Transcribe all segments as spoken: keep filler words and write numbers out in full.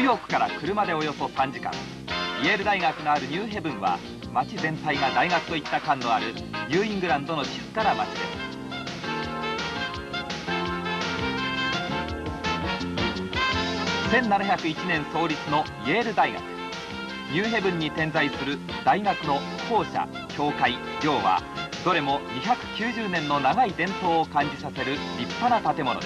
ーヨークから車でおよそさんじかん、イェール大学のあるニューヘブンは街全体が大学といった感のあるニューイングランドの静かな街です。せんななひゃくいちねん創立のイェール大学。ニューヘブンに点在する大学の校舎、教会、寮はどれもにひゃくきゅうじゅうねんの長い伝統を感じさせる立派な建物です。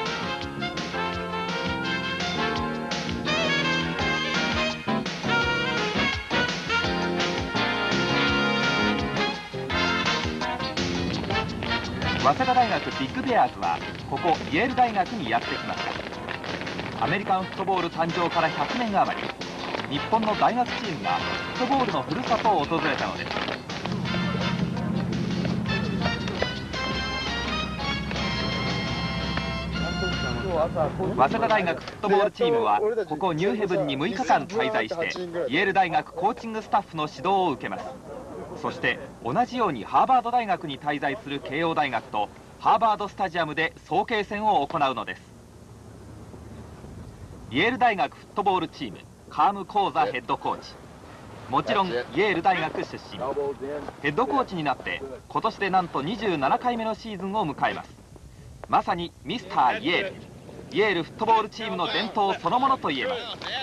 早稲田大学ビッグベアーズはここイェール大学にやってきました。アメリカンフットボール誕生からひゃくねん余り、日本の大学チームがフットボールのふるさとを訪れたのです。早稲田大学フットボールチームはここニューヘブンにむいかかん滞在してイェール大学コーチングスタッフの指導を受けます。そして同じようにハーバード大学に滞在する慶応大学とハーバードスタジアムで早慶戦を行うのです。イェール大学フットボールチームカーム・コーザヘッドコーチ、もちろんイェール大学出身。ヘッドコーチになって今年でなんとにじゅうななかいめのシーズンを迎えます。まさにミスターイェール、イェールフットボールチームの伝統そのものといえます。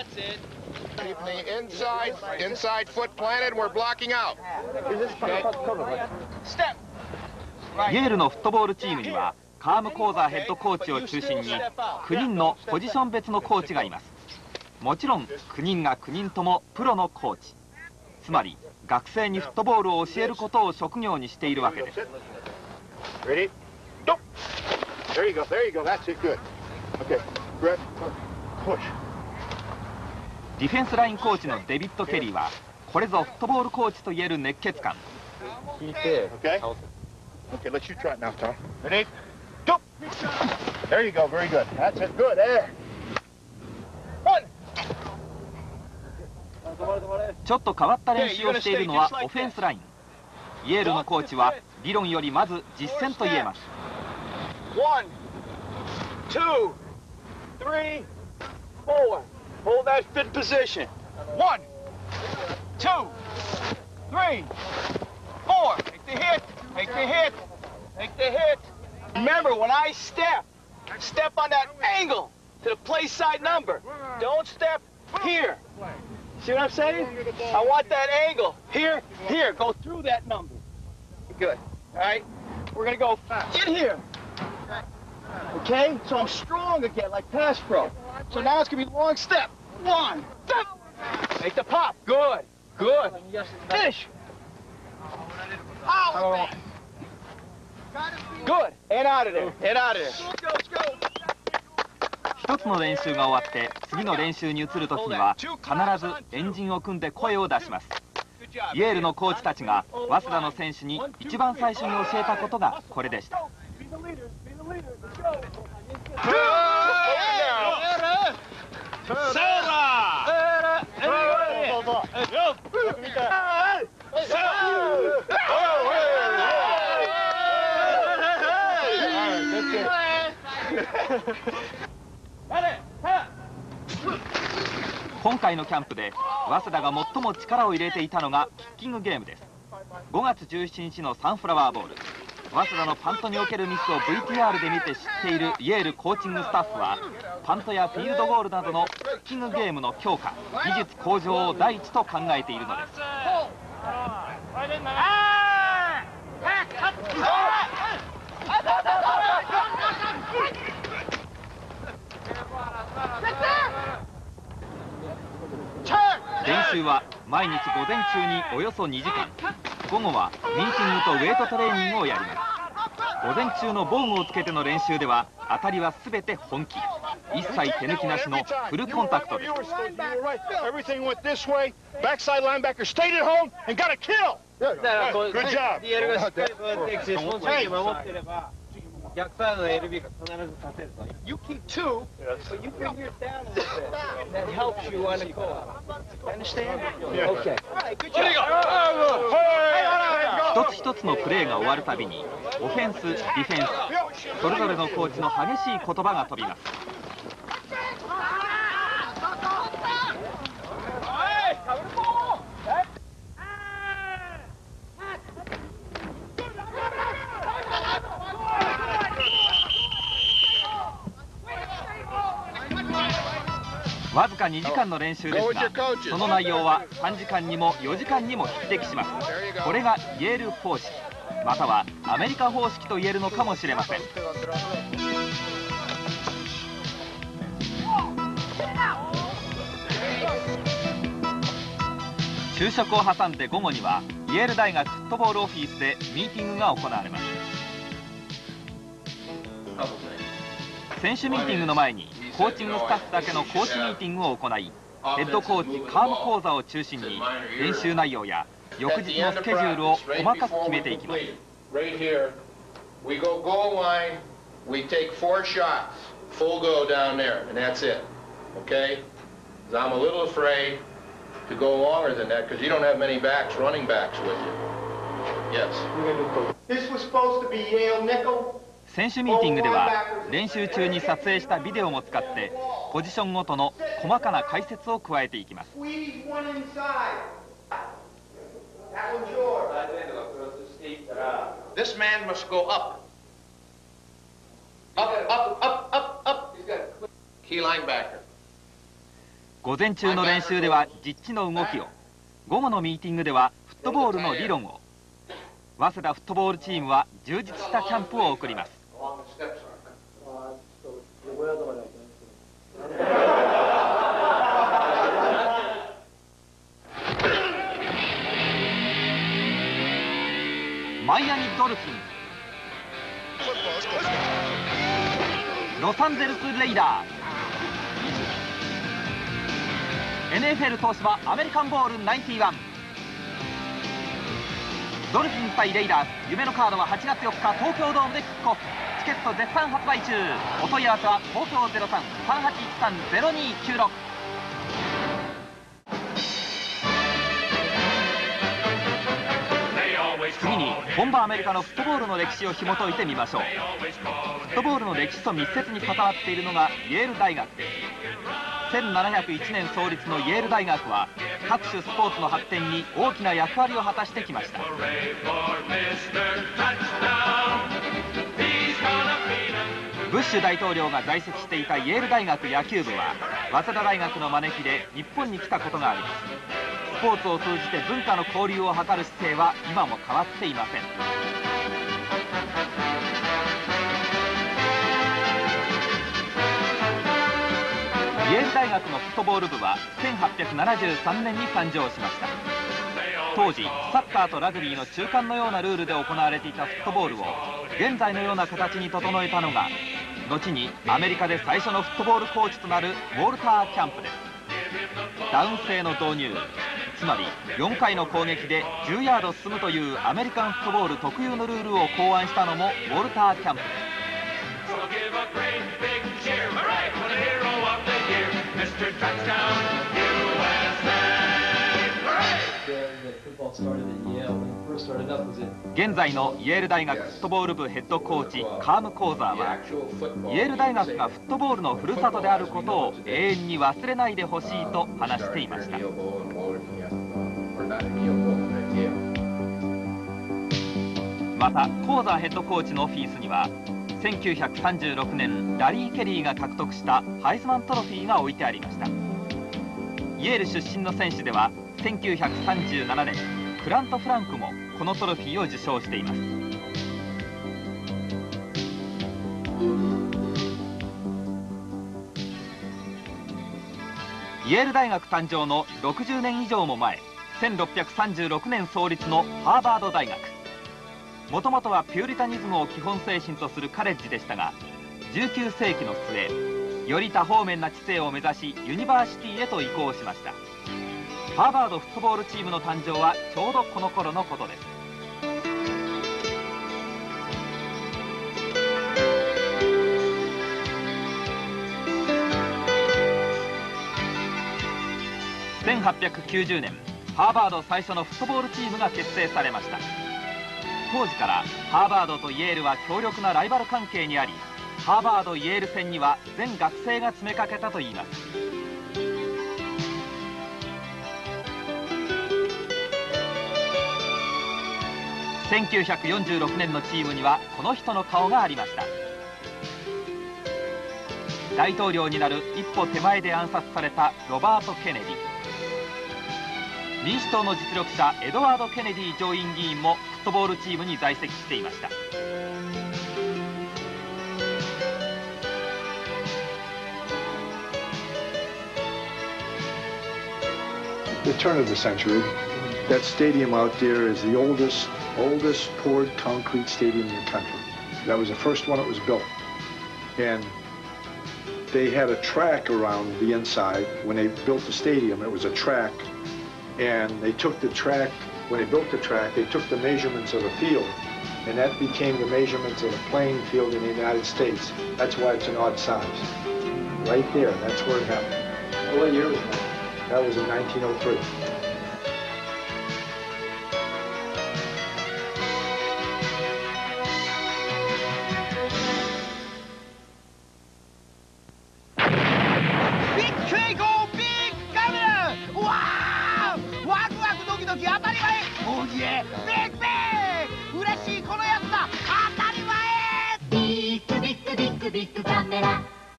イェールのフットボールチームにはカーム・コーザーヘッドコーチを中心にきゅうにんのポジション別のコーチがいます。もちろんきゅうにんがきゅうにんともプロのコーチ、つまり学生にフットボールを教えることを職業にしているわけです。ディフェンスラインコーチのデビッド・ケリーはこれぞフットボールコーチといえる熱血感。聞いて、 Okay, let's shoot try it now, Tom. Ready? Go! There you go, very good. That's it, good, there. One! ちょっと変わった練習をしているのはオフェンスライン。イェールのコーチは理論よりまず実践と言えます。 One, two, three, four. Hold that fit position. One, two, three, four. Take the hit. Take the hit. Take the hit. Remember, when I step, step on that angle to the play side number. Don't step here. See what I'm saying? I want that angle. Here, here. Go through that number. Good. All right? We're going to go in here. Okay? So I'm strong again, like pass pro. So now it's going to be long step. One, two. Make the pop. Good. Good. Finish. Oh. Good. And out of there. And out of there. 一つの練習が終わって次の練習に移るときには必ずエンジンを組んで声を出します。イェールのコーチたちが早稲田の選手に一番最初に教えたことがこれでした。今回のキャンプで早稲田が最も力を入れていたのがキッキングゲームです。ごがつじゅうしちにちのサンフラワーボール、早稲田のパントにおけるミスを ブイティーアール で見て知っているイェールコーチングスタッフはパントやフィールドゴールなどのキッキングゲームの強化、技術向上を第一と考えているのです。練習は毎日午前中におよそにじかん、午後はミーティングとウェイトトレーニングをやります。午前中の防具をつけての練習では当たりは全て本気、一切手抜きなしのフルコンタクトです。 逆サイドの エルビー が必ず立てると。You keep two, but you bring yours down a little bit. That helps you on the goal. Understand? Okay. 一つ一つのプレーが終わるたびにオフェンス、ディフェンス、それぞれのコーチの激しい言葉が飛びます。 わずかにじかんの練習ですが、その内容はさんじかんにもよじかんにも匹敵します。これがイェール方式、またはアメリカ方式と言えるのかもしれません。昼食を挟んで午後にはイェール大学フットボールオフィスでミーティングが行われます。選手ミーティングの前にコーチングスタッフだけのコーチミーティングを行い、ヘッドコーチカーム講座を中心に練習内容や翌日のスケジュールを細かく決めていきます。 Right here, we go goal line, we take four shots, full go down there, and that's it. Okay? Because I'm a little afraid to go longer than that because you don't have many backs, running backs with you. Yes. This was supposed to be Yale nickel. 選手ミーティングでは練習中に撮影したビデオも使ってポジションごとの細かな解説を加えていきます。 Squeeze one inside. That one's yours. This man must go up. Up, up, up, up, up. Key linebacker. 午前中の練習では実地の動きを、午後のミーティングではフットボールの理論を。早稲田フットボールチームは充実したキャンプを送ります。マイアミドルフィンズ、ロサンゼルスレイダーズ、エヌエフエル 東芝アメリカンボールナインティワン。ドルフィンズ対レイダーズ、夢のカードははちがつよっか東京ドームでキックオフ。チケット絶賛発売中。お問い合わせは東京 ゼロさん さんはちいちさん ゼロにきゅうろく。次に本場アメリカのフットボールの歴史を紐解いてみましょう。フットボールの歴史と密接に関わっているのがイェール大学です。せんななひゃくいちねん創立のイェール大学は各種スポーツの発展に大きな役割を果たしてきました。ブッシュ大統領が在籍していたイェール大学野球部は早稲田大学の招きで日本に来たことがあります。スポーツを通じて文化の交流を図る姿勢は今も変わっていません。イェール大学のフットボール部はせんはっぴゃくななじゅうさんねんに誕生しました。当時サッカーとラグビーの中間のようなルールで行われていたフットボールを現在のような形に整えたのが後にアメリカで最初のフットボールコーチとなるウォルター・キャンプです。ダウン制の導入、つまりよんかいの攻撃でじゅうヤード進むというアメリカンフットボール特有のルールを考案したのもウォルター・キャンプです。現在のイェール大学フットボール部ヘッドコーチカーム・コーザーはイェール大学がフットボールのふるさとであることを永遠に忘れないでほしいと話していました。またコーザーヘッドコーチのオフィスにはせんきゅうひゃくさんじゅうろくねんラリー・ケリーが獲得したハイズマントロフィーが置いてありました。イェール出身の選手ではせんきゅうひゃくさんじゅうななねんクラント・フランクもこのトロフィーを受賞しています。イェール大学誕生のろくじゅうねん以上も前、せんろっぴゃくさんじゅうろくねん創立のハーバード大学。もともとはピューリタニズムを基本精神とするカレッジでしたが、じゅうきゅうせいきの末より多方面な知性を目指しユニバーシティへと移行しました。ハーバードフットボールチームの誕生はちょうどこの頃のことです。せんはっぴゃくきゅうじゅうねんハーバード最初のフットボールチームが結成されました。当時からハーバードとイェールは強力なライバル関係にあり、ハーバード・イェール戦には全学生が詰めかけたといいます。せんきゅうひゃくよんじゅうろくねんのチームにはこの人の顔がありました。 大統領になる一歩手前で暗殺されたロバート・ケネディ、民主党の実力者エドワード・ケネディ上院議員もフットボールチームに在籍していました。 The turn of the century, that stadium out there is the oldest, oldest poured concrete stadium in the country. That was the first one that was built. And they had a track around the inside. When they built the stadium, it was a track. And they took the track, when they built the track, they took the measurements of the field. And that became the measurements of the playing field in the United States. That's why it's an odd size. Right there, that's where it happened. What year was that? That was in nineteen oh three.